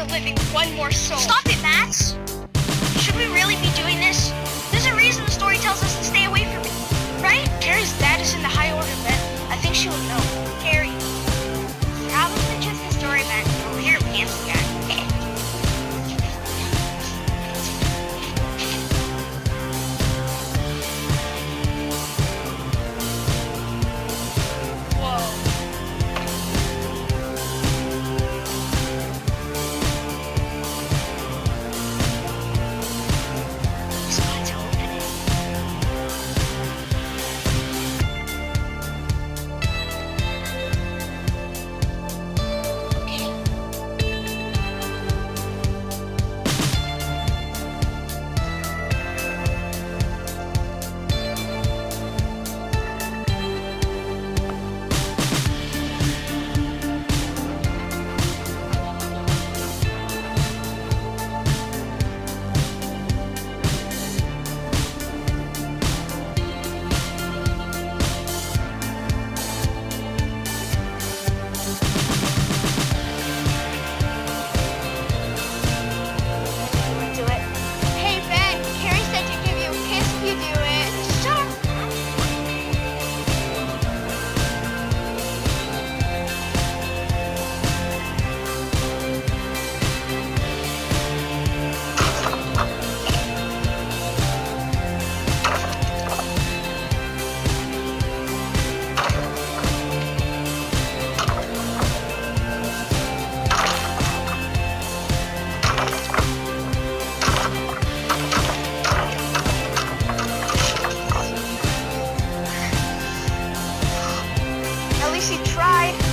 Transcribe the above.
outliving one more soul. Stop it, Max! Should we really be doing this? There's a reason the story tells us to stay away from it, right? Carrie's dad is in the high order then. I think she would know. Carrie. Probably just the story man over here, pants guy. At least he tried.